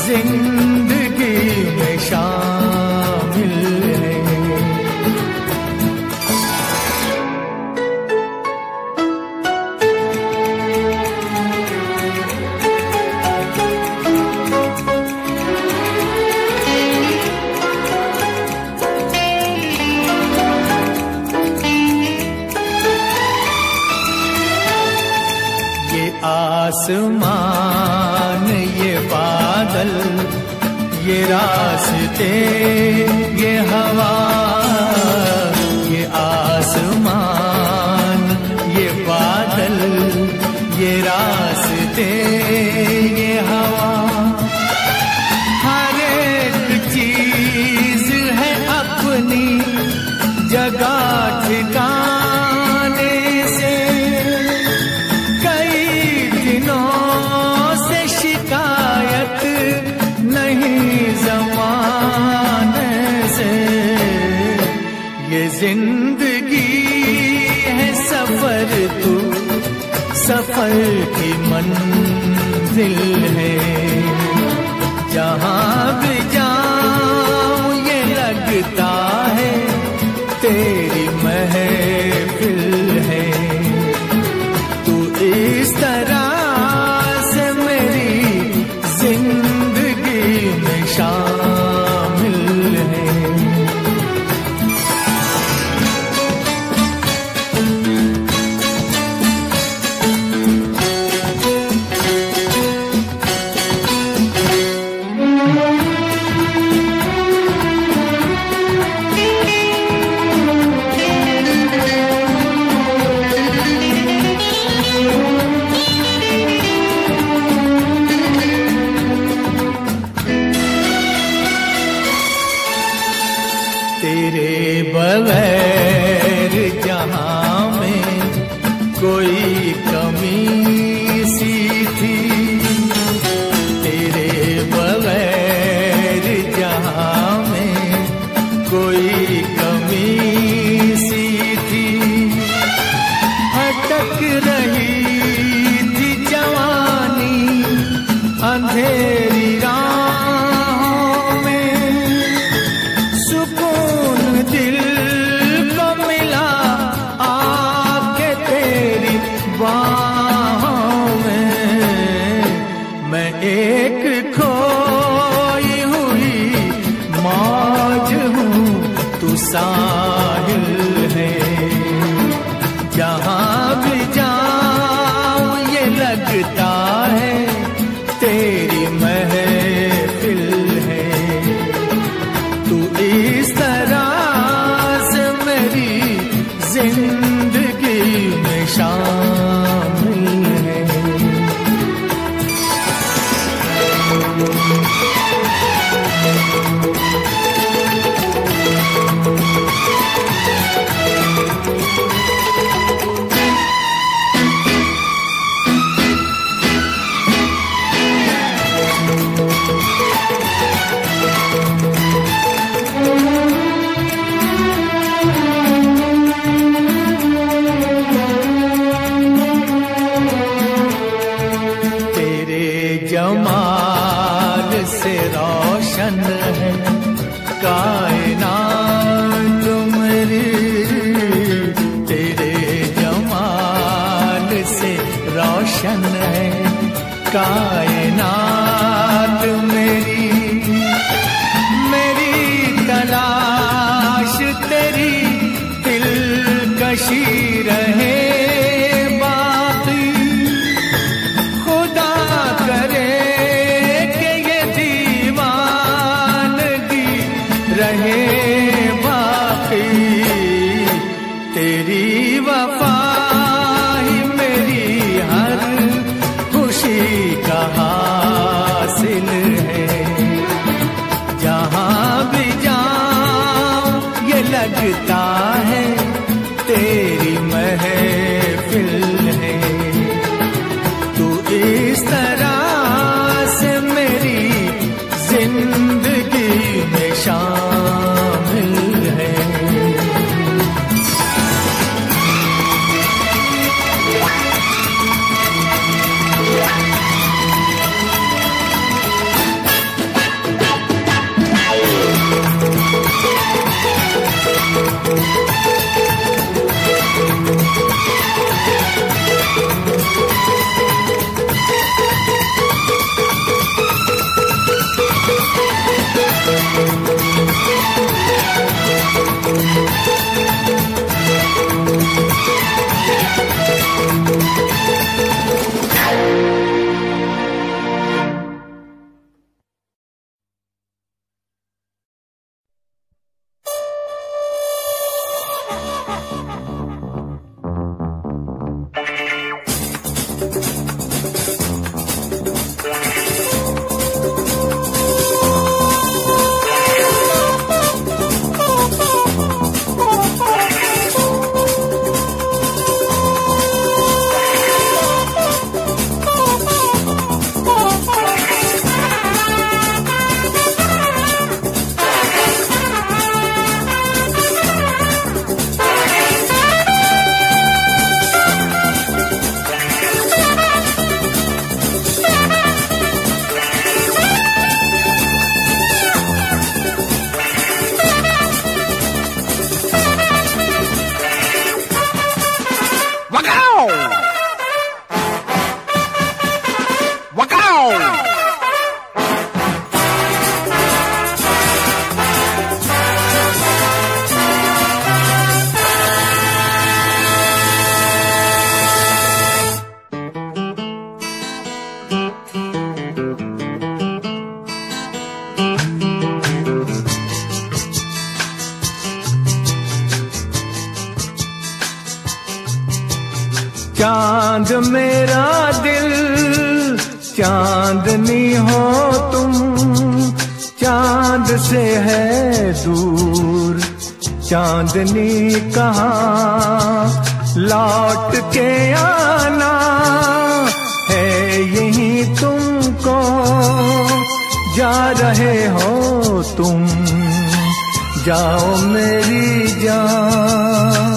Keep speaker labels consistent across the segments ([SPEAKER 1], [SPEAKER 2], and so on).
[SPEAKER 1] जिंदगी में शामिल है। आसमान ये बादल ये रास्ते ये हवा, ये आसमान ये बादल ये रास्ते ये हवा, हर एक चीज है अपनी जगह ठिकाने से। से शिकायत नहीं ज़माने से, ये जिंदगी है सफर, तू सफर की मंजिल है। जहाँ भी जाऊं ये लगता है तेरी महफिल है। तू इस तरह शामिल है। तेरे बगैर जहाँ में कोई कमी सी थी, तेरे बगैर जहाँ में कोई कमी सी थी। भटक रही थी जवानी अंधेरी राहों में, सुकून दिल को मिला आके तेरी बाहों में। मैं एक खोई हुई मौज हूँ, तू साहिल है। जहाँ भी जाऊँ ये लगता है तेरी महफिल है। तू इस तरह से मेरी जिंदगी में शामिल है। जमाल से रोशन है कायनात मेरी, तेरे जमाल से रोशन है कायनात मेरी। मेरी तलाश तेरी दिलकशी रहे बाकी, खुदा करे रहे बाकी। तेरी वफा ही मेरी हर खुशी का हासिल है। जहाँ भी जाऊं ये लगता है तेरी महफिल है। तू इस तरह से मेरी जिंदगी में शामिल है। चांद मेरा दिल चांदनी हो तुम, चांद से है दूर चांदनी कहाँ, लौट के आना है यही तुमको, जा रहे हो तुम, जाओ मेरी जान।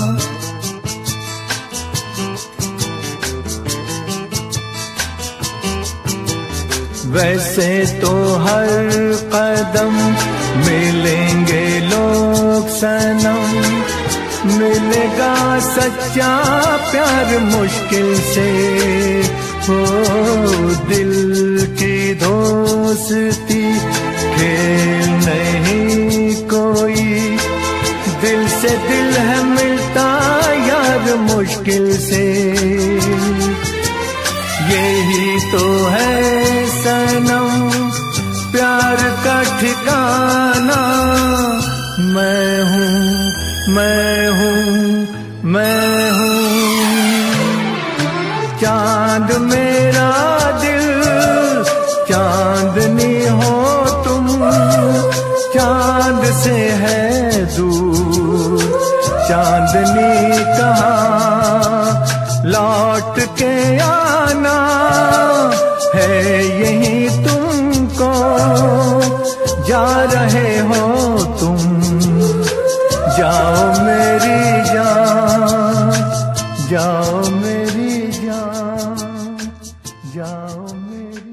[SPEAKER 1] वैसे तो हर कदम मिलेंगे लोग सनम, मिलेगा सच्चा प्यार मुश्किल से, हो दिल की दोस्ती खेल नहीं कोई, दिल से दिल है मिलता यार मुश्किल से, यही तो है सनम प्यार का ठिकाना। मैं हूँ मैं हूँ मैं हूँ चांद मेरा दिल चांदनी हो तुम, चांद से है दूर चांदनी कहाँ, लौट के आना है यही तुमको, जा रहे हो तुम, जाओ मेरी जान, जाओ मेरी जान, जाओ मेरी।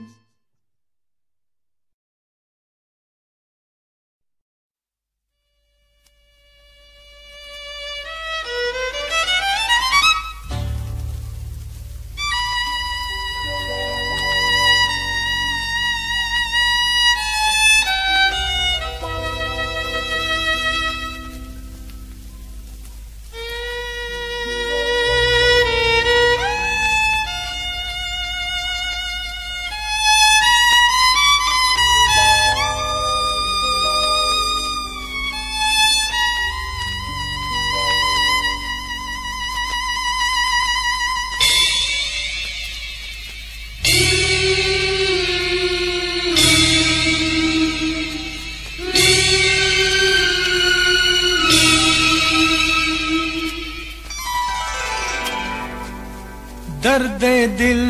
[SPEAKER 1] दर्दे दिल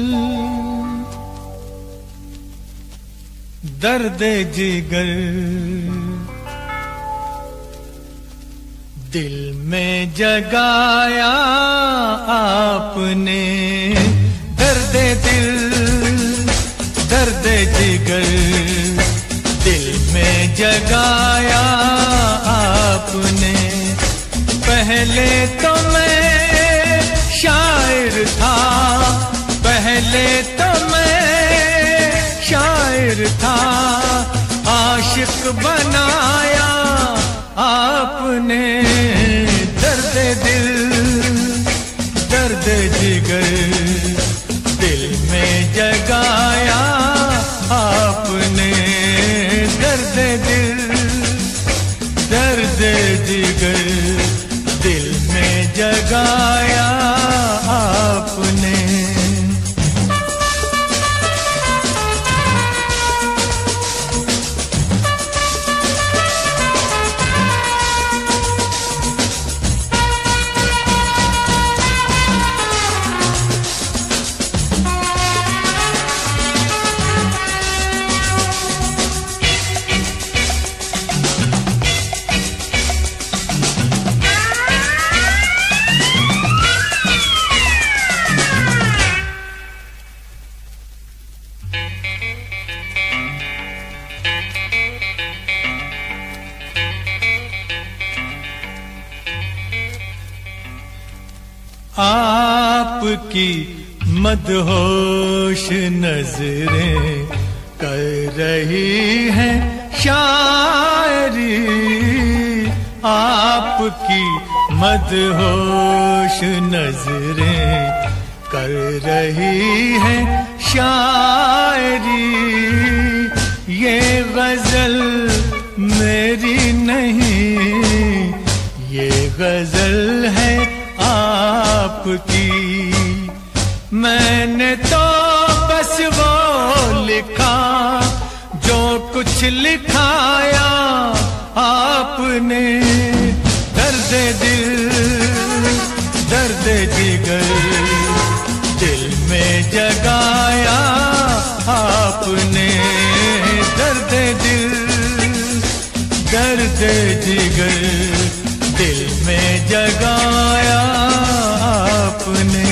[SPEAKER 1] दर्दे जिगर दिल में जगाया आपने, दर्दे दिल दर्दे जिगर दिल में जगाया आपने। पहले तो मैं शायर था, पहले तो मैं शायर था, आशिक बनाया आपने। दर्द दिल दर्द जिगर दिल में जगाया आपने, दर्द दिल दर्द जिगर दिल में जगाया आपने। आपकी मदहोश नजरें कर रही हैं शायरी आपकी, मदहोश नजरें कर रही हैं शायरी। ये गजल मेरी नहीं, ये गजल है आपकी। मैंने तो बस वो लिखा जो कुछ लिखाया आपने। दर्द दिल, दर्द जिगर दिल में जगाया आपने। दर्द दिल, दर्द जिगर दिल में जगाया आपने।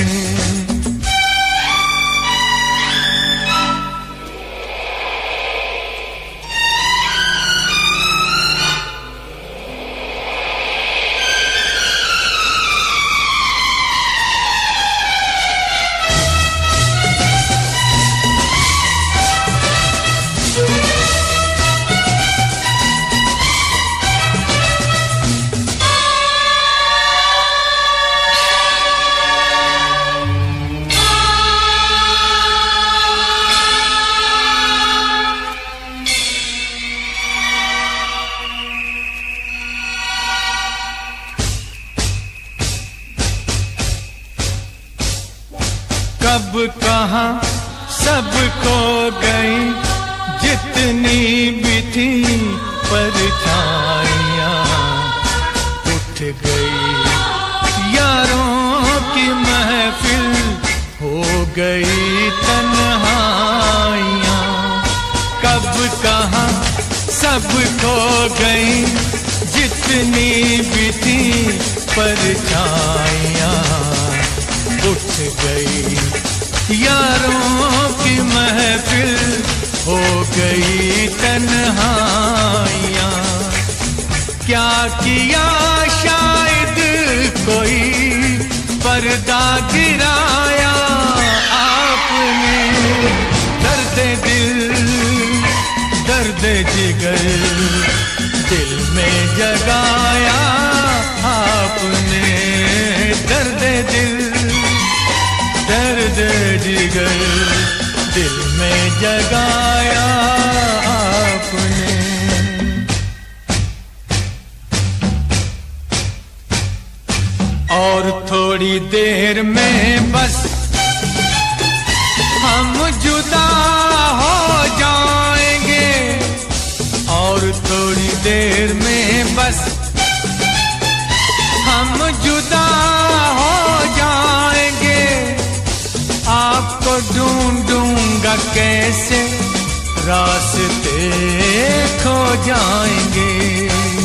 [SPEAKER 1] कब कहाँ सब खो गई जितनी भी थी परछाइयाँ। उठ गई यारों की महफिल, हो गई तन्हाइयाँ। कब कहाँ सब खो गई जितनी भी थी परछाइयाँ। उठ गई यारों की महफिल, हो गई तन्हाइयाँ। क्या किया शायद कोई पर्दा गिराया आपने। दर्द दिल, दर्द जिगर दिल में जगाया आपने। दर्द दिल, दर्द जिगर दिल में जगाया आपने। और थोड़ी देर में बस हम जुदा हो जाएंगे। और थोड़ी देर में बस हम जुदा हो जाएंगे। आपको ढूंढूंगा कैसे, रास्ते खो जाएंगे।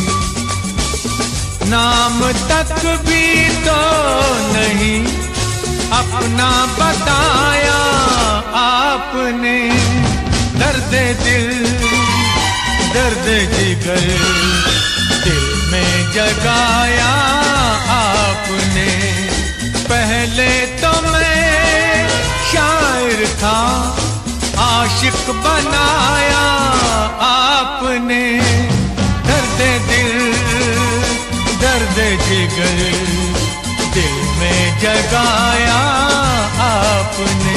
[SPEAKER 1] नाम तक भी तो नहीं अपना बताया आपने। दर्द दिल, दर्द जिगर दिल में जगाया आपने। पहले तो मैं शायर था, आशिक बनाया आपने। दर्द दिल, दर्द जिगर दिल में जगाया आपने।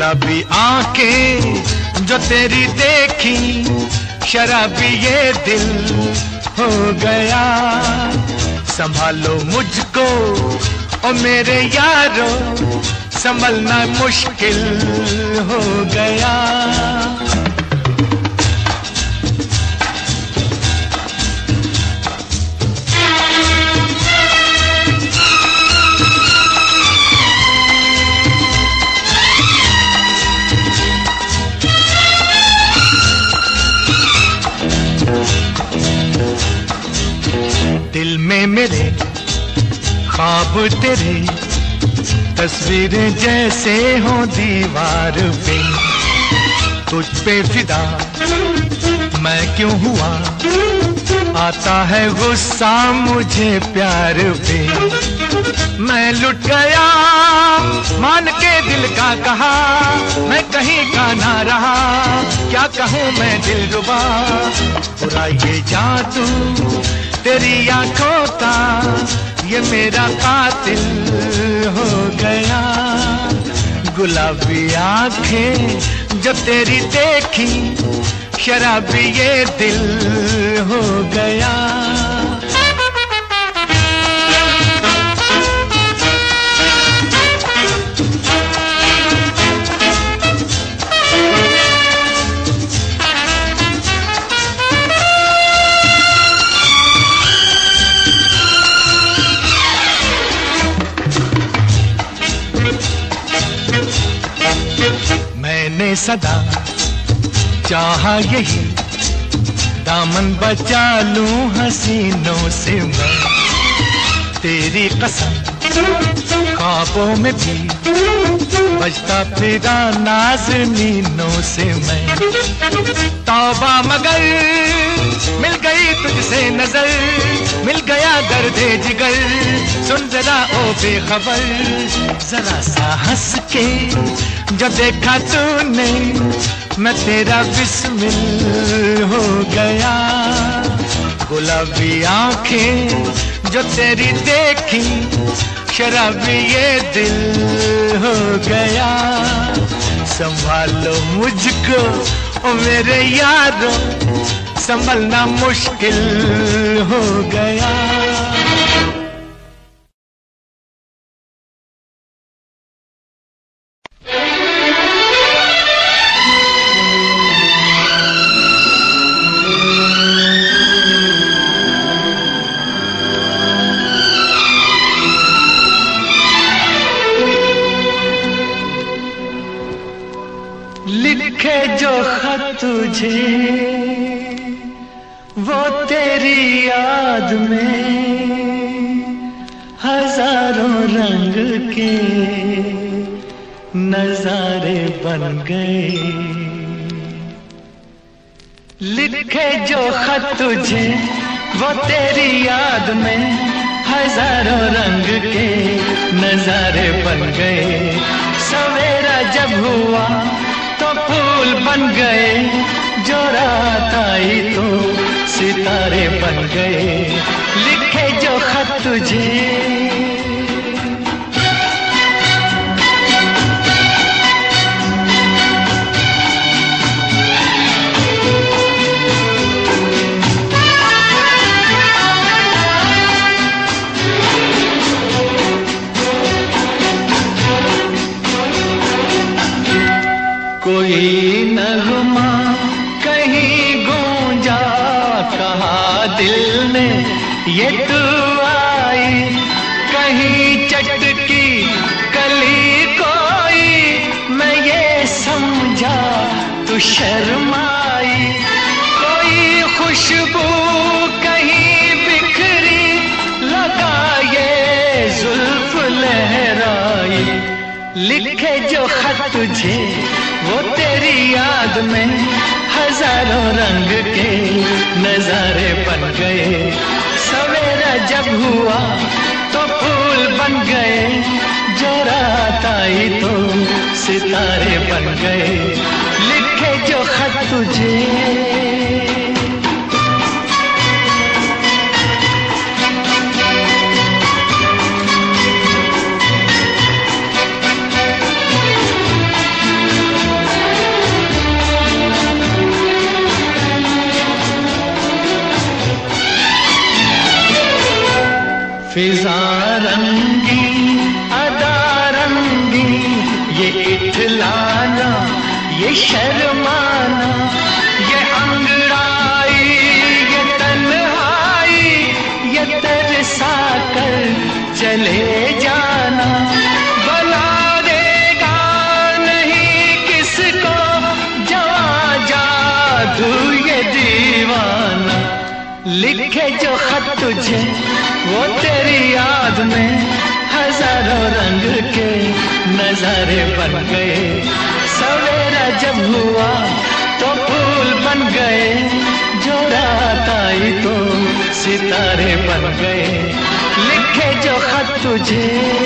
[SPEAKER 1] गुलाबी आंखें जो तेरी देखी, शराबी ये दिल हो गया। संभालो मुझको ओ मेरे यारो, संभलना मुश्किल हो गया। दिल में मेरे ख्वाब तेरे, तस्वीरें जैसे हो दीवार पे। तुझ पे फिदा मैं क्यों हुआ, आता है गुस्सा मुझे प्यार पे। मैं लुट गया मान के दिल का कहा, मैं कहीं का ना रहा, क्या कहूँ मैं दिलरुबा। बुरा ये जादू तेरी आंखों का, ये मेरा कातिल हो गया। गुलाबी आंखें जब तेरी देखी, शराबी ये दिल हो गया। मैंने सदा चाहा यही, दामन बचा लूं हसीनों से मैं। तेरी कसम ख्वाबों में भी बजता फिरा नाज़नीनों से मैं। तौबा मगर मिल गई तुझसे नजर, मिल गया दर्दे जिगर। सुन जरा ओ बेखबर, जरा सा हंस के जो देखा तूने, मैं तेरा बिस्मिल हो गया। गुलाबी आंखें जो तेरी देखी, शराबी ये दिल हो गया। संभालो मुझको ओ मेरे यारो, संभलना मुश्किल हो गया। लिखे जो खत तुझे वो तेरी याद में, हजारों रंग के नजारे बन गए। लिखे जो खत तुझे वो तेरी याद में, हजारों रंग के नजारे बन गए। सवेरा जब हुआ तो फूल बन गए, जो रात आई तो सितारे बन गए। लिखे जो खत तुझे कोई नगमा कहीं गूंजा, कहा दिल ने ये तू आई। कहीं चटकी कली कोई, मैं ये समझा तू शर्माई। कोई खुशबू कहीं बिखरी, लगा ये जुल्फ लहराई। लिखे जो खत तुझे वो तेरी याद में, हजारों रंग के नजारे बन गए। सवेरा जब हुआ तो फूल बन गए, जो रात आई तो सितारे बन गए। लिखे जो खत तुझे फिजा रंगी अदा रंगी, ये इठलाना ये शर्माना, ये अंगड़ाई ये तन्हाई, ये तरसा कर चले जाना। बना देगा नहीं किसको जवां जादू ये दीवाना। लिखे जो खत तुझे वो तेरी याद में हजारों रंग के नजारे बन गए। सवेरा जब हुआ तो फूल बन गए, जो रात आई तो सितारे बन गए। लिखे जो खत तुझे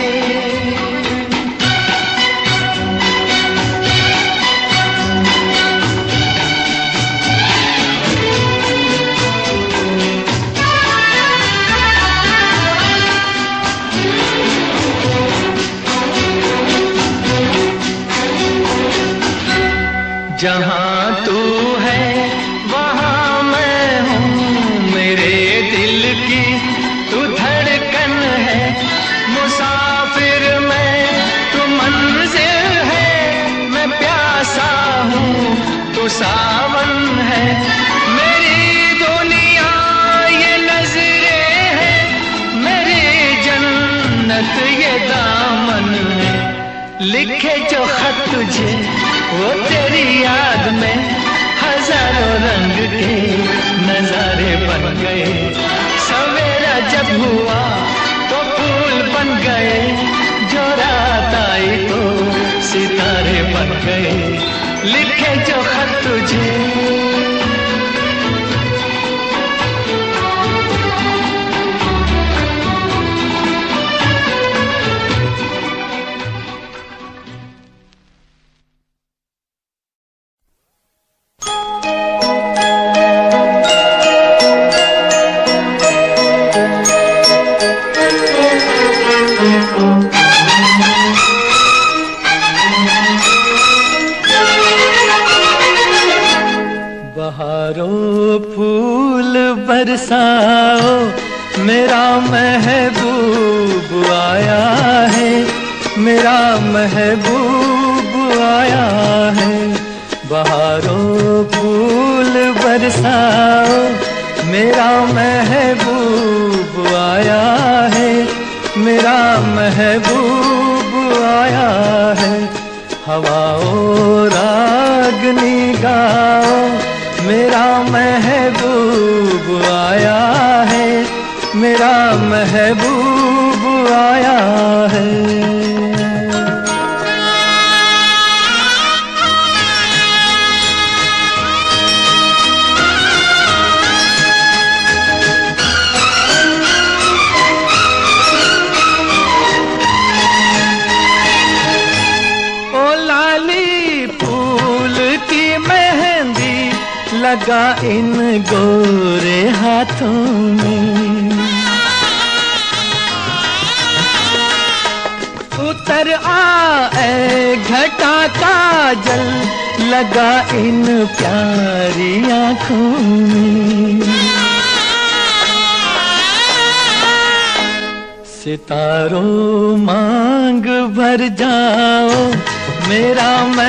[SPEAKER 1] जहाँ तू है वहाँ मैं हूँ, मेरे दिल की तू धड़कन है। मुसाफिर मैं तू मंजिल है, मैं प्यासा हूँ तू सावन है। मेरी दुनिया ये नजरें है, मेरी जन्नत ये दामन है। लिखे जो खत तुझे वो तेरी याद में हजारों रंग के नजारे बन गए। सवेरा जब हुआ तो फूल बन गए, जो रात आई तो सितारे बन गए। लिखे जो खत तुझे बरसाओ, मेरा महबूब आया है, मेरा महबूब आया है। बहारों फूल बरसाओ, मेरा महबूब आया है, मेरा महबूब आया है। हवाओं रागनी गाओ, मेरा महबूब आया है, मेरा महबूब आया है। ओ लाली फूल की मेहंदी लगा इन गोरे हाथों में, उतर आए घटा काजल लगा इन प्यारी आँखों में। सितारों मांग भर जाओ, मेरा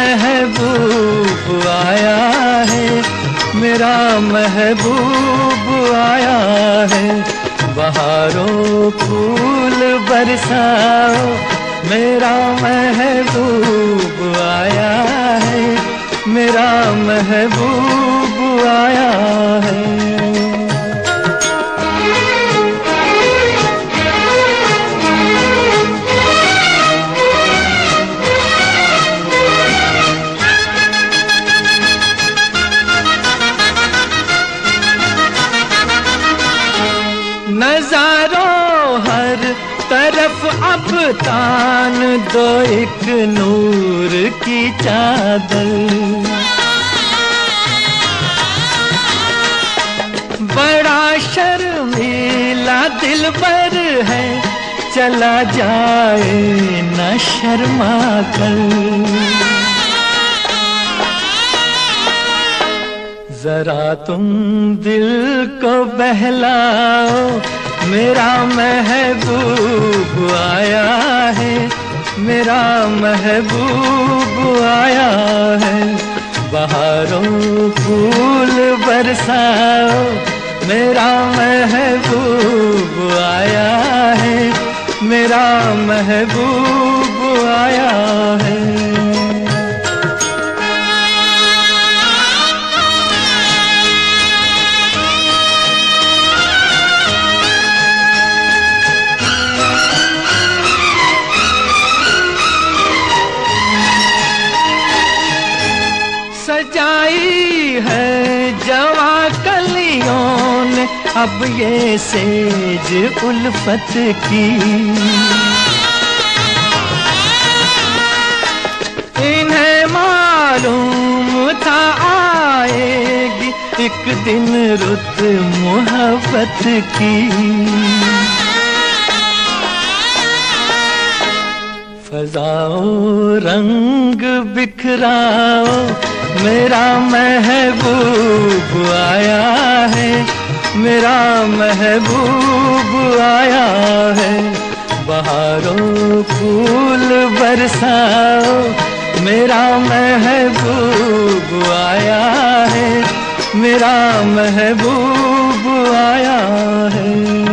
[SPEAKER 1] महबूब आया है, मेरा महबूब आया है। बहारों फूल बरसाओ, मेरा महबूब आया है, मेरा महबूब आया है। नजारों हर तरफ अब तान दो एक नूर की चादर, बड़ा शर्मीला दिलबर है, चला जाए न शर्मा कर। जरा तुम दिल को बहलाओ, मेरा महबूब आया है, मेरा महबूब आया है। बहारों फूल बरसाओ, मेरा महबूब आया है, मेरा महबूब आया है। सजाई है जवा कलियों ने अब ये सेज उल्फत की। इन्हें मालूम था आएगी एक दिन रुत मोहब्बत की। फजाओ रंग बिखराओ, मेरा महबूब आया है, मेरा महबूब आया है। बहारों फूल बरसाओ, मेरा महबूब आया है, मेरा महबूब आया है।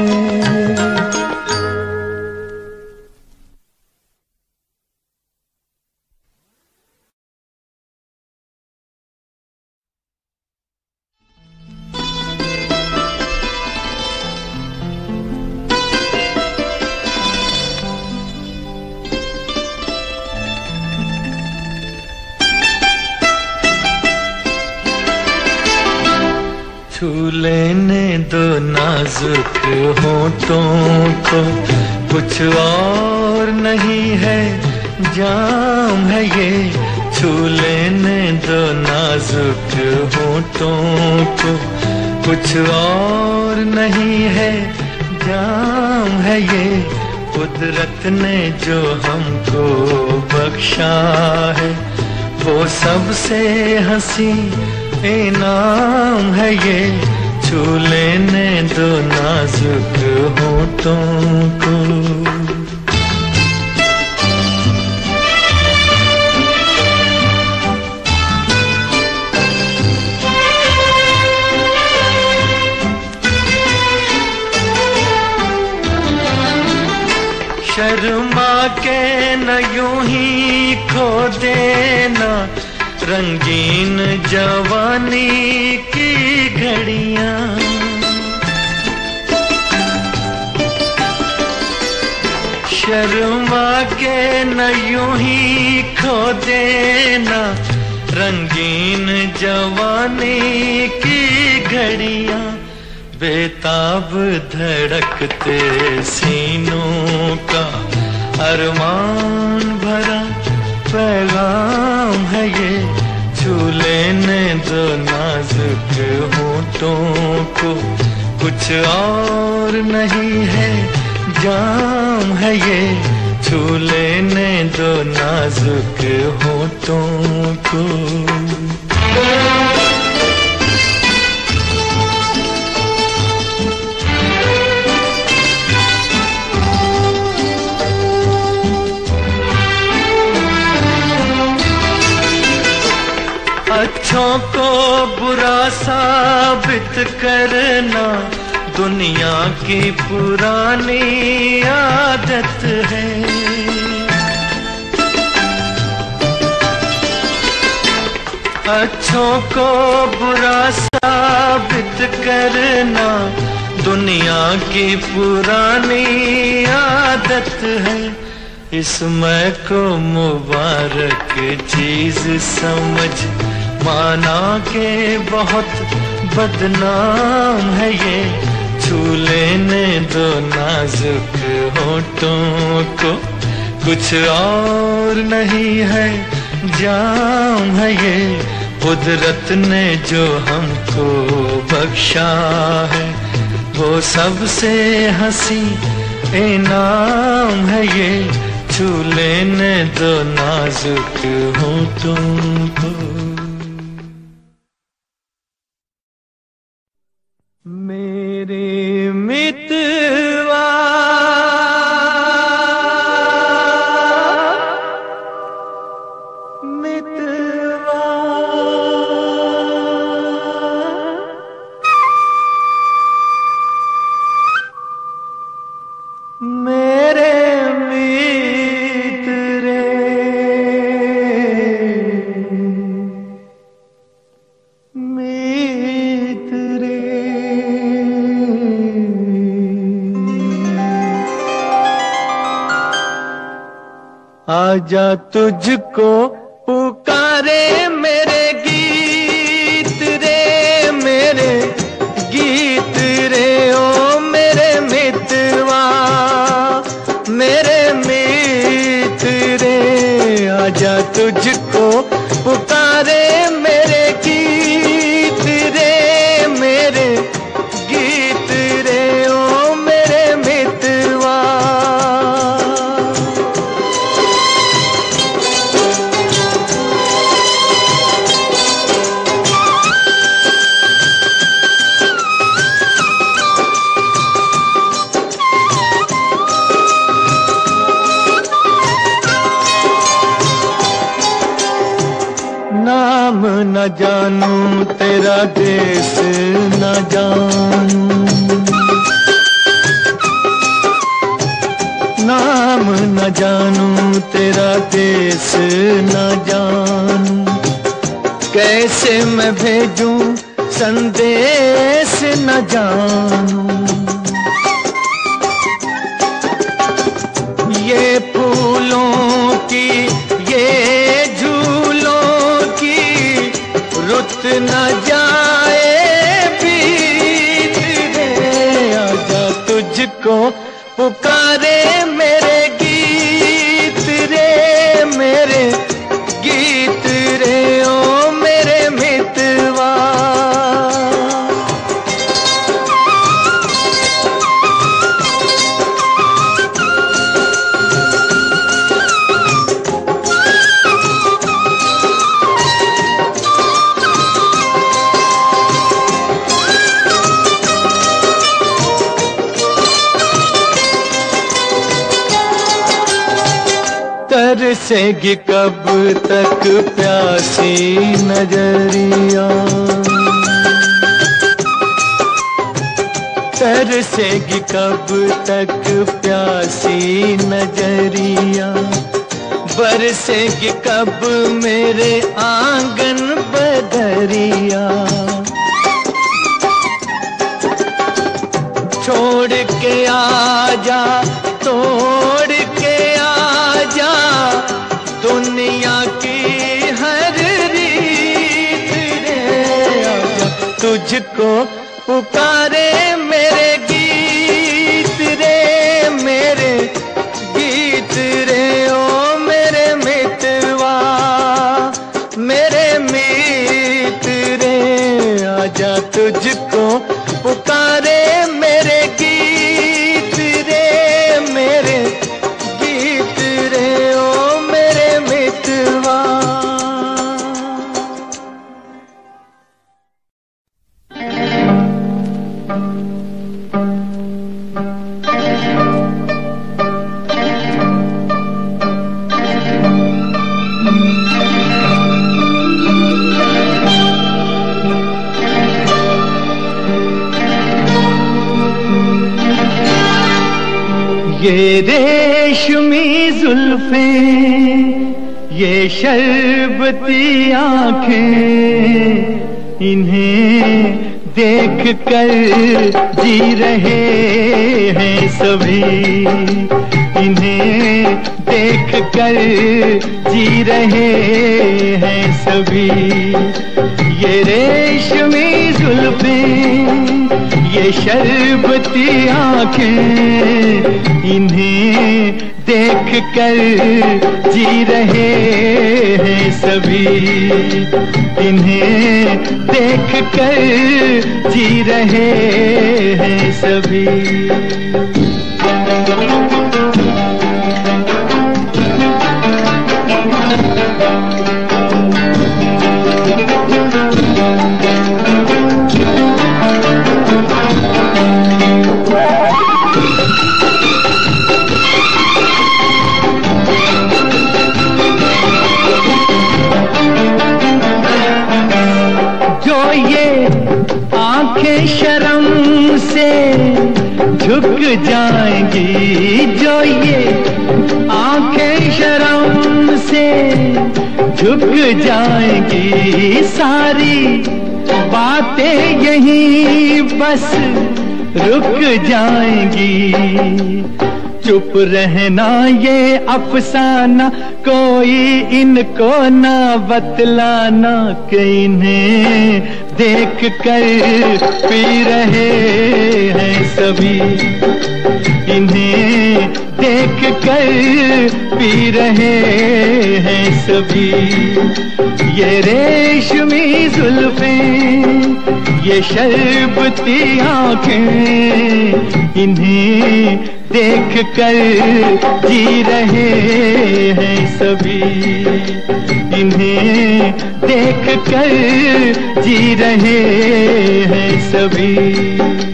[SPEAKER 1] छू लेने दो नाजुक होठों को, कुछ और नहीं है जाम है ये। छू लेने दो नाजुक होठों को, कुछ और नहीं है जाम है ये। कुदरत ने जो हमको बख्शा है, वो सबसे हंसी इनाम है ये। छू लेने दो नाजुक होठों को। शर्मा के न यूं ही खो देना रंगीन जवानी की घड़ियां। शर्मा के न यूं ही खो देना रंगीन जवानी की घड़ियां। बेताब धड़कते सीनों का अरमान भरा पैगाम है ये। छू लेने दो नाजुक होठों को, कुछ और नहीं है जाम है ये। छू लेने दो नाजुक होठों को। अच्छों को बुरा साबित करना दुनिया की पुरानी आदत है। अच्छों को बुरा साबित करना दुनिया की पुरानी आदत है। इसमें को मुबारक चीज समझ माना के बहुत बदनाम है ये। छू लेने दो नाजुक होठों को, कुछ और नहीं है जाम है ये। कुदरत ने जो हमको बख्शा है, वो सबसे हंसी इनाम है ये। छू लेने दो नाजुक होठों को। मेरे मित्र आजा तुझको पुकारे मेरे गीत रे, मेरे गीत रे ओ मेरे मितवा, मेरे मित रे। आजा तुझको पुकारे मेरे गीत रे, मेरे गीत रे ओ मेरे मितवा। नाम न जानूं तेरा देश न जानूं, नाम न जानूं तेरा देश न जानूं। कैसे मैं भेजूं संदेश न जानूं। ये फूलों की ये रुत न जाए बीत रे। आजा तुझको पुकारे मेरे गीत रे, मेरे गीत रे ओ मेरे मितवा। तरसेगी कब तक प्यासी नजरिया, तरसेगी कब तक प्यासी नजरिया। बरसेगी कब मेरे आंगन बदरिया। छोड़ के आजा तोड़ के आजा दुनिया की हर रीत रे। आजा तुझको पुकारे मेरे गीत रे, मेरे गीत रे ओ मेरे मितवा, मेरे मित रे। आजा तुझको पुकारे मेरे गीत रे, मेरे गीत रे ओ मेरे मितवा। ये रेशमी जुल्फें, ये शरबती आँखें, इन्हें देख कर जी रहे हैं सभी, इन्हें देख कर जी रहे हैं सभी। ये रेशमी जुल्फें, ये शरबती आँखें, इन्हें देख कर जी रहे हैं सभी, इन्हें देख कर जी रहे हैं सभी। आंखें शर्म से झुक जाएंगी, जो ये आंखें शर्म से झुक जाएंगी, सारी बातें यहीं बस रुक जाएंगी, चुप रहना ये अफसाना, कोई इनको ना बतलाना कि इन्हें देख कर पी रहे हैं सभी, इन्हें देख कर पी रहे हैं सभी। ये रेशमी जुल्फें, ये शरबती आंखें, इन्हें देख कर जी रहे हैं सभी, इन्हें देख कर जी रहे हैं सभी।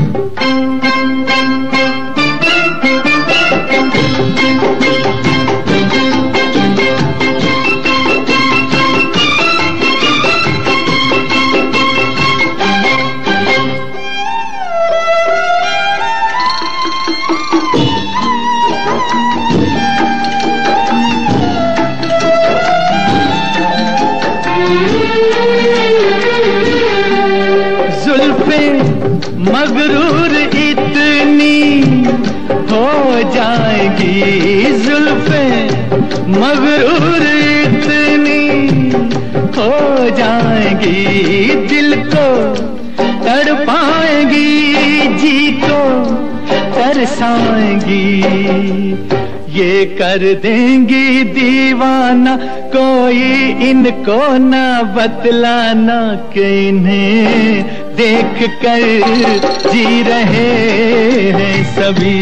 [SPEAKER 1] मगरूर इतनी हो जाएगी, जुल्फें मगरूर इतनी हो जाएगी, दिल को तड़पाएंगी, जी को तरसाएंगी, ये कर देंगी दीवाना, कोई इनको ना बतलाना कि इन्हें देख कर जी रहे हैं सभी,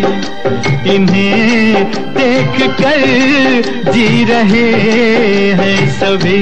[SPEAKER 1] इन्हें देख कर जी रहे हैं सभी।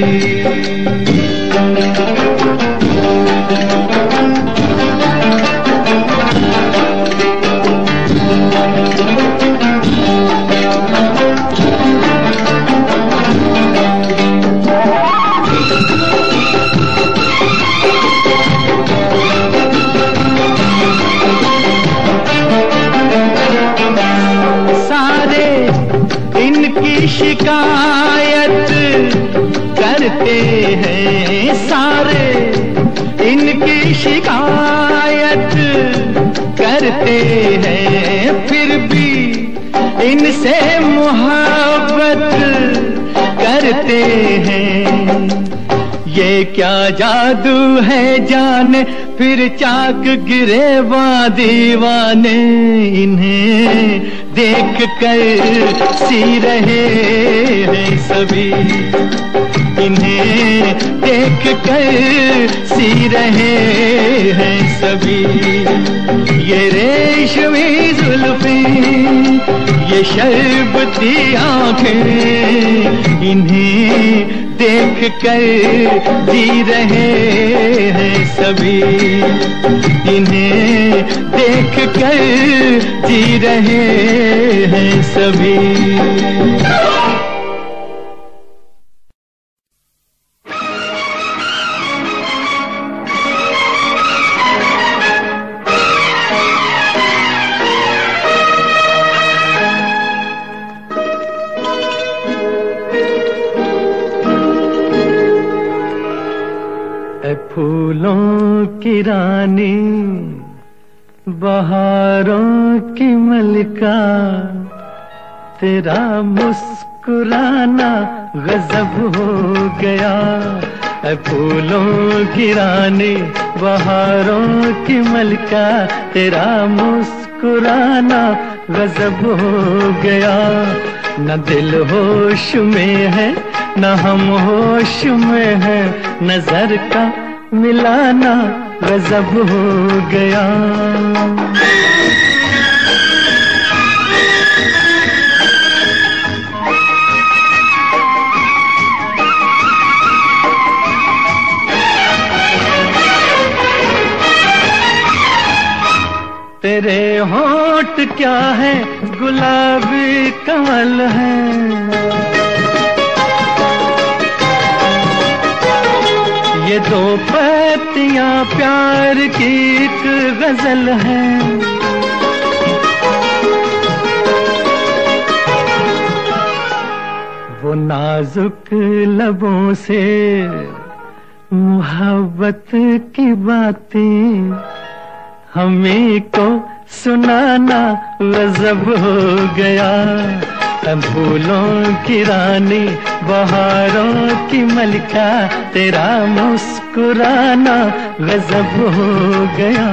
[SPEAKER 1] शिकायत करते हैं सारे, इनकी शिकायत करते हैं, फिर भी इनसे मोहब्बत करते हैं। ये क्या जादू है जाने, फिर चाक गिरे दीवाने, इन्हें देख कर सी रहे हैं सभी, इन्हें देख कर सी रहे हैं सभी। ये रेशमी जुल्फें, ये शरबती आंखें, इन्हें देख कर जी रहे हैं सभी, इन्हें देख कर जी रहे हैं सभी। फूलों की रानी, बहारों की मलिका, तेरा मुस्कुराना गजब हो गया। फूलों की रानी, बहारों की मलिका, तेरा मुस्कुराना गजब हो गया। न दिल होश में है, न हम होश में है, नजर का मिलाना गजब हो गया। तेरे होंठ क्या है, गुलाबी कमल है, ये दो पत्तियां प्यार की एक गजल है। वो नाजुक लबों से मोहब्बत की बातें हमें को सुनाना गजब हो गया। फूलों की रानी बहारों की मलिका, तेरा मुस्कुराना गजब हो गया।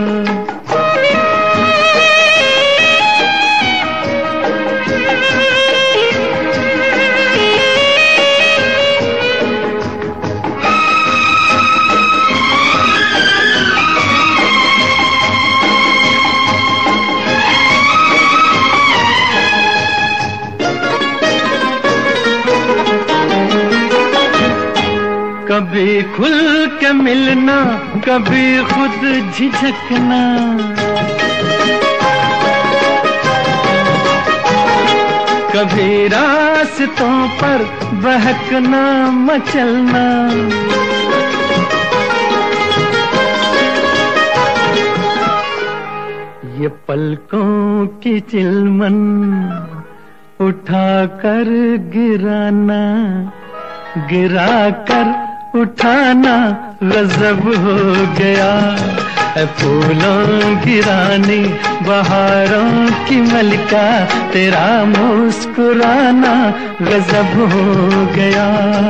[SPEAKER 1] कभी खुल के मिलना, कभी खुद झिझकना, कभी रास्तों पर बहकना मचलना। ये पलकों की चिलमन उठा कर गिराना, गिरा कर उठाना गजब हो गया। फूलों की रानी बहारों की मलिका, तेरा मुस्कुराना गजब हो गया।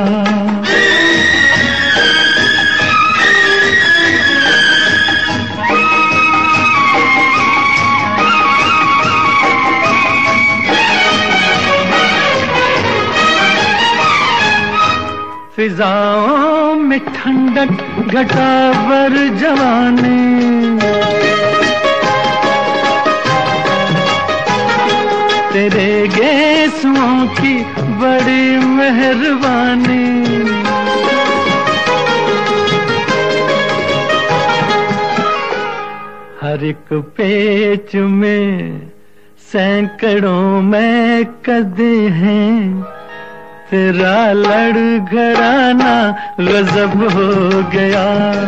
[SPEAKER 1] फिजाओं में ठंडक घटावर जवानी, तेरे गेसुओं की बड़ी मेहरबानी। हर एक पेच में सैकड़ों में कदे हैं, तेरा लड़खड़ाना गजब हो गया।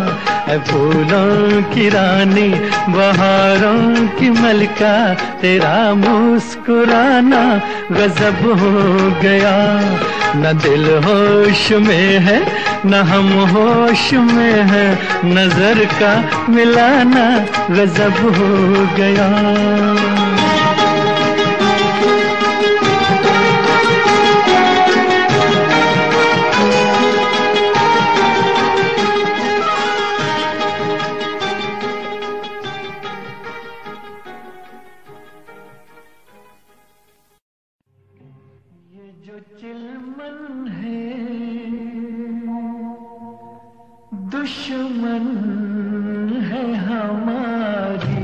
[SPEAKER 1] फूलों की रानी बहारों की मलिका, तेरा मुस्कुराना गजब हो गया। न दिल होश में है न हम होश में है, नजर का मिलाना गजब हो गया। चिलमन है दुश्मन है हमारी,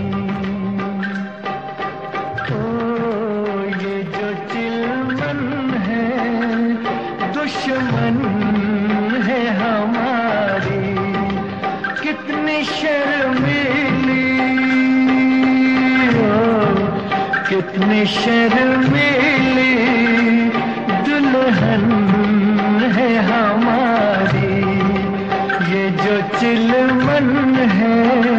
[SPEAKER 1] ओ ये जो चिलमन है दुश्मन है हमारी। कितनी शर्मीली, ओ कितनी शर्मीली दुल्हन है हमारी, ये जो चिलमन है।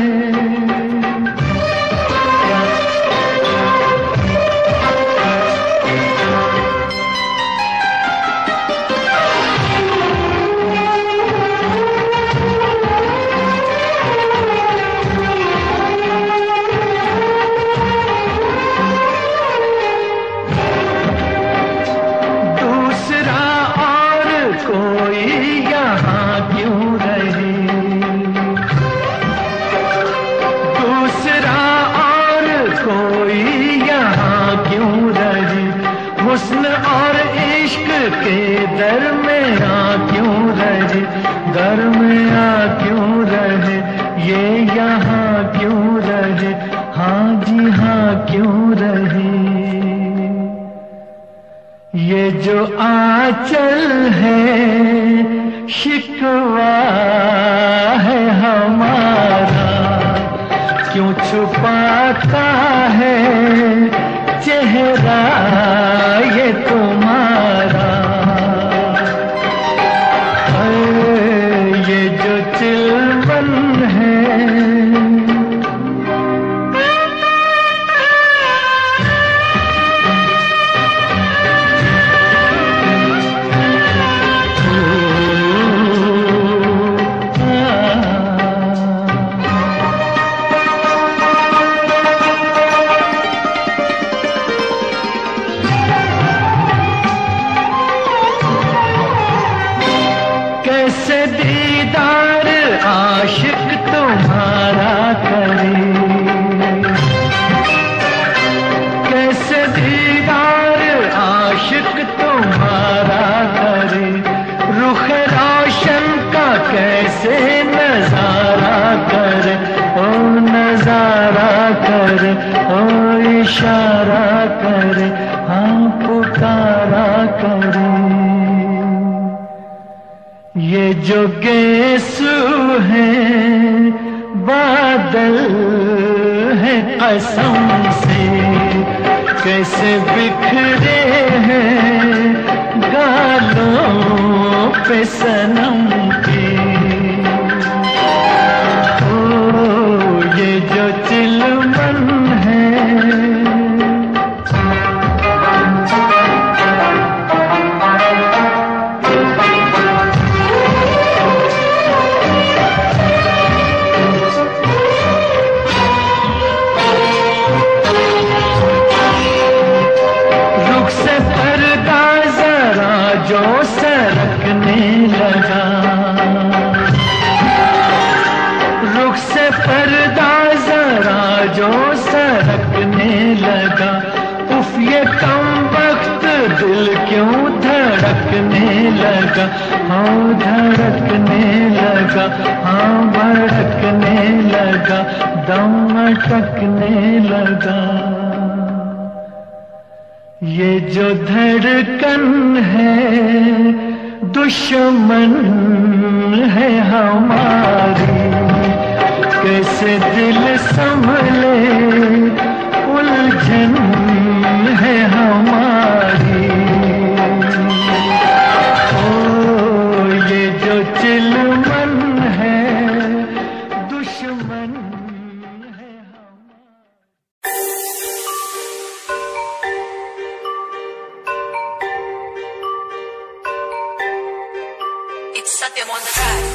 [SPEAKER 1] हुस्न और इश्क के दरमियां क्यों रहे, दरमियां क्यों रहे, ये यहाँ क्यों रहे, हाँ जी हाँ क्यों रहे। ये जो आंचल है शिकवा है हमारा, क्यों छुपाता है चेहरा ये तुम्हारा। ये जो चिलमन है जो गेसू है बादल है कसम से, कैसे बिखरे हैं गालों पे सनम के। ओ ये जो चिलमन है, जो सरकने लगा, रुख से पर्दा जरा जो सरकने लगा, उफ ये कमबख्त दिल क्यों धड़कने लगा, हाँ धड़कने लगा, हाँ भड़कने लगा, दम अटकने लगा। ये जो धड़कन है दुश्मन है हमारी, कैसे दिल संभले उलझन है हमारी। ओ ये जो चिलमन है दुश्मन है हमारी।
[SPEAKER 2] Satyam on the track.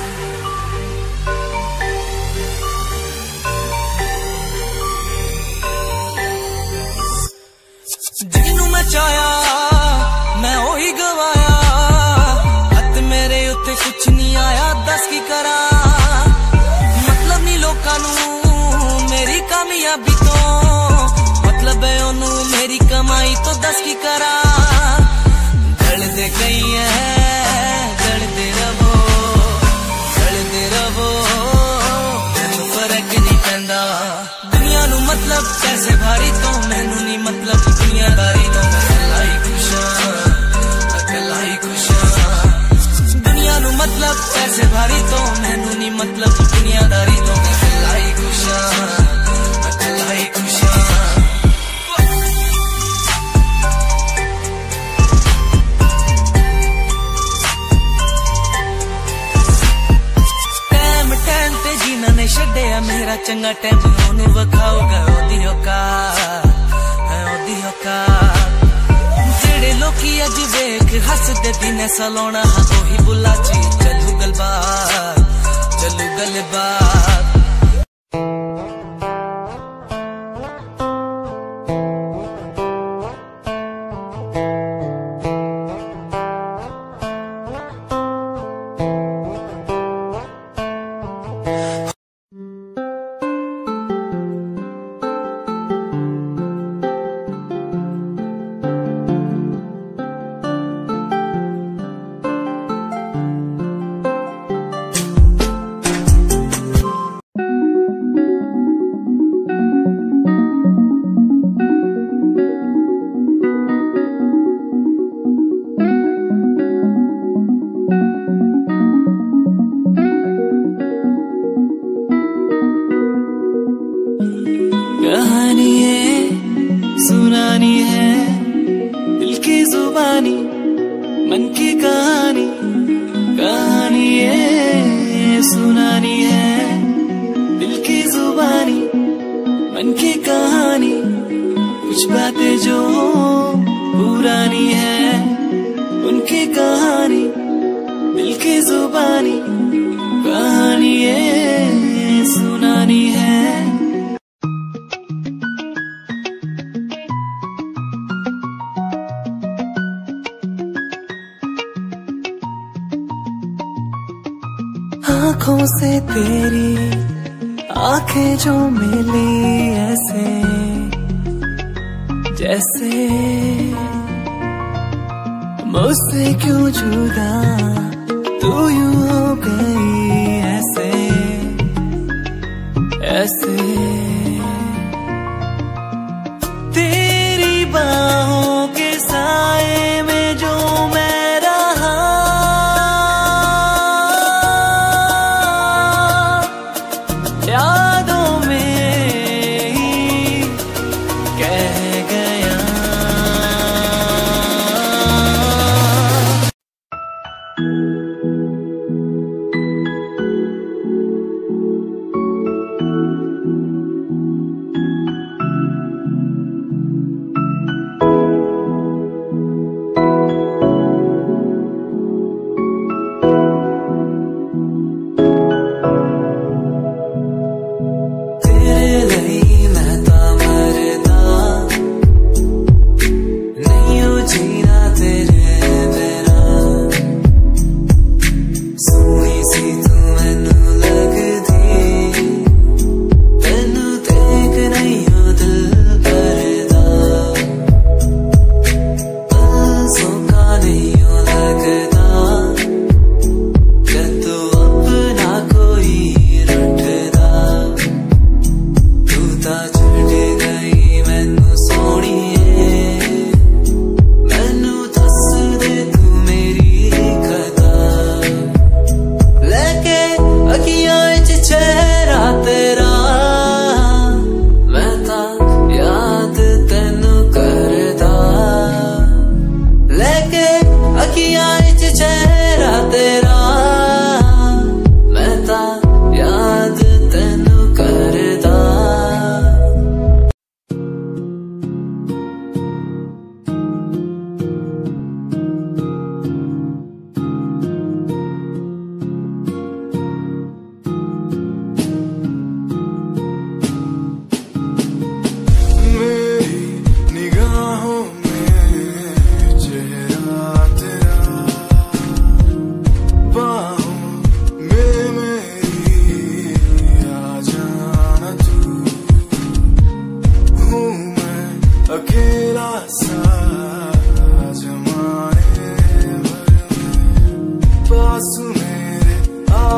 [SPEAKER 2] Jinnu मैं चाया मैं ओही गवाया, हथ मेरे उत्ते कुछ नहीं आया, दस की करा मतलब नहीं लोकां नू मेरी कामयाबी तो, मतलब है ओनू मेरी कमाई तो, दस की करा गल दे गई है दुनिया नू मतलब कैसे भारी तो, मैनू नहीं मतलब दुनियादारी तो, मैं अकेला ही खुश हां, अकेला ही खुश हां। दुनिया नू मतलब कैसे भारी तो, मैनू नहीं मतलब दुनियादारी तो, मैं अकेला ही खुश हां, अकेला ही खुश हां। छड्डिया मेरा चंगा टाइम ओनू वखाऊगा ओदी औकात, ओदी औकात। जेड़े लोकी अज वेख हसदे दिने सलोना, ओही बुलाची चलू गलबात, चलू गलबात। कहानी है सुनानी है दिल की जुबानी, मन की कहानी, कहानी है सुनानी है दिल की जुबानी, मन की कहानी। कुछ बातें जो पुरानी है उनकी कहानी, दिल की जुबानी, कहानी है सुनानी है। आँखों से तेरी आंखें जो मिली ऐसे जैसे, मुझसे क्यों जुदा तू यूं हो गई ऐसे ऐसे। तेरी बाहों के साए में जो मैं रहा,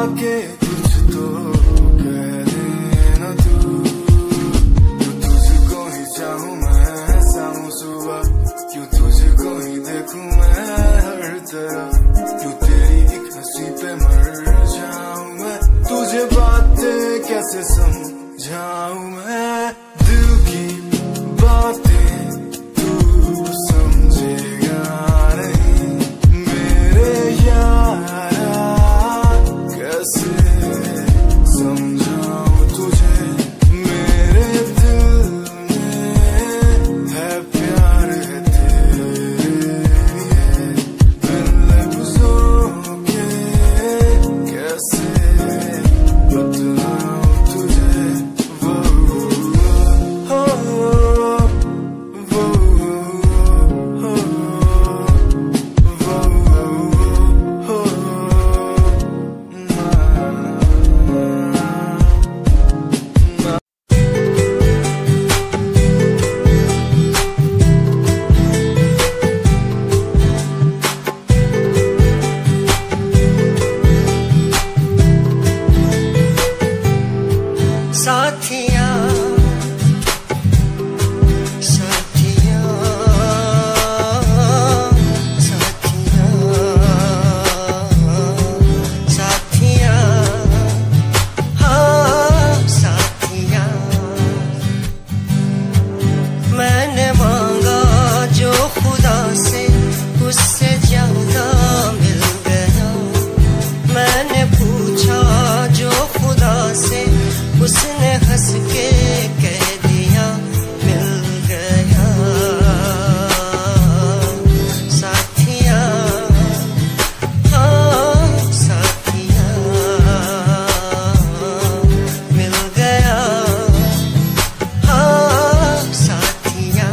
[SPEAKER 3] आके कुछ तो कह देना तू, तुझको ही चाहूं मैं शाम सुबह, क्यों तुझको ही देखूं मैं हर तरफ, क्यों तेरी एक हंसी पे मर जाऊं मैं, तुझे बातें कैसे समझाऊं मैं, दिल की बातें तू समझेगा नहीं मेरे यारा, कैसे समझाऊं तुझे, मेरे दिल में है प्यार है तेरे लिए, बिन लफ्जों के कैसे बतलाऊं तुझे, वो हो
[SPEAKER 4] साथिया साथिया साथिया साथिया हाँ साथिया, मैंने मांगा जो खुदा से उससे ज्यादा मिल गया, मैंने पूछा जो खुदा से उसने हंस के कह दिया मिल गया, साथिया हाँ साथिया मिल गया, हाँ साथिया।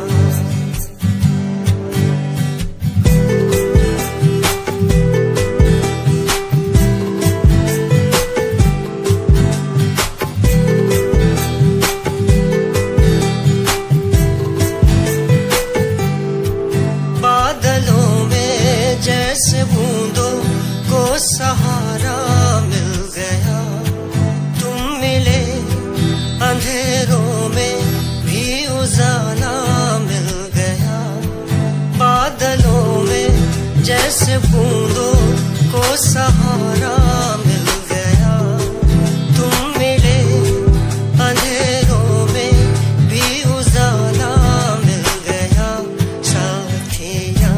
[SPEAKER 4] बादलों में जैसे बूंदों को सहारा मिल गया, तुम मिले अंधेरों में भी उजाला मिल गया, बादलों में जैसे बूंदों को सहारा मिल गया, तुम मिले अंधेरों में भी उजाला मिल गया, साथिया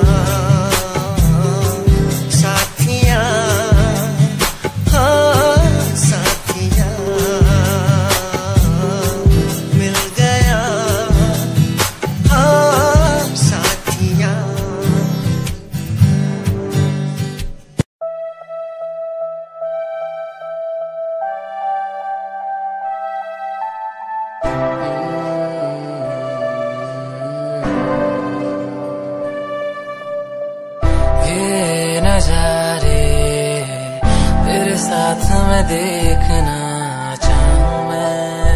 [SPEAKER 4] साथिया हाँ साथिया मिल गया, हाँ साथिया।
[SPEAKER 5] ये नजारे तेरे साथ मैं देखना चाहूं मैं,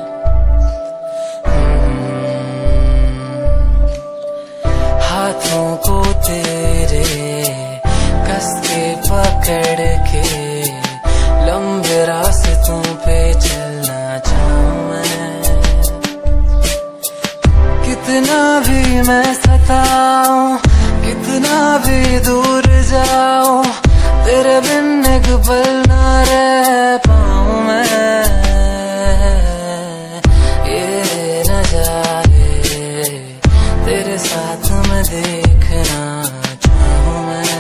[SPEAKER 5] हाथों को तेरे कस के पकड़ के लंबे रास्तों पे चलना चाहूं मैं, कितना भी मैं सताऊं कितना भी दूर जाऊं, तेरे बिन एक पल ना रह पाऊं मैं, ये नजारे तेरे साथ मैं देखना चाहूं मैं।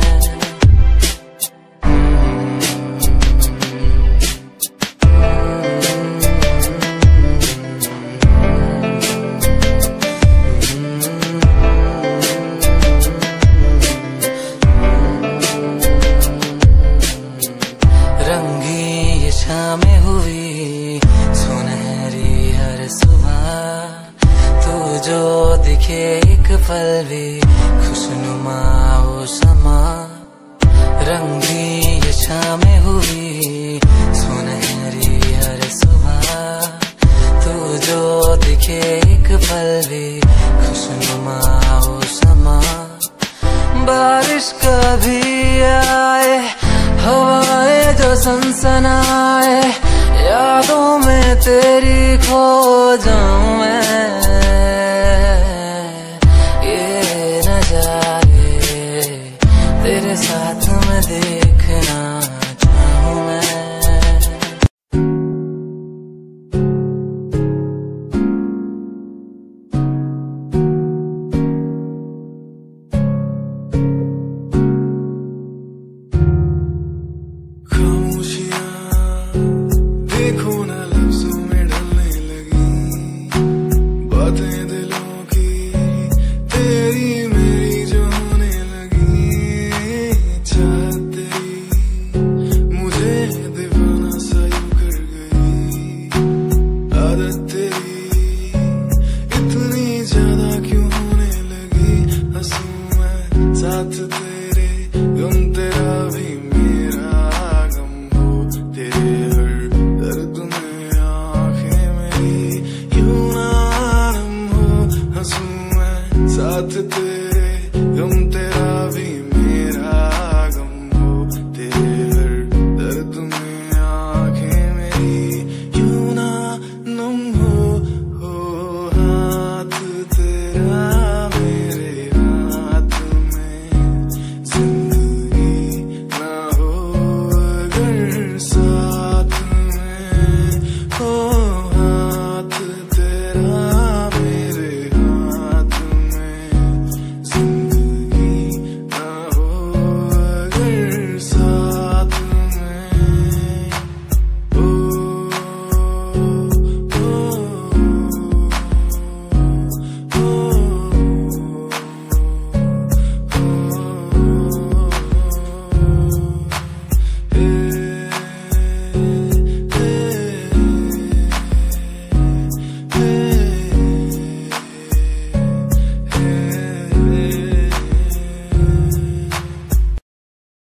[SPEAKER 5] शामें हुई सुनहरी हर सुबह, तू जो दिखे एक पल भी खुशनुमा वो समा, रंगी ये शामें हुई सुनहरी हर सुबह, तू जो दिखे एक पल भी खुशनुमा वो समा, बारिश कभी आए हवा सनसनाए, यादों में तेरी खो जाऊं मैं। ये नजारे तेरे साथ में देखना चाहूं मैं।
[SPEAKER 3] देखो ना लफ्जों में ढलने लगी, बातें दिलों की तेरी मेरी जो होने लगी। चाहत तेरी मुझे दीवाना सा यूं कर गई, आदत तेरी इतनी ज्यादा क्यों होने लगी। हंसूं मैं साथ तेरे, गम तेरा भी मेरा गम हो, तेरे हर दर्द में आंखें मेरी यूं ना नम हो। हंसूं मैं साथ तेरे,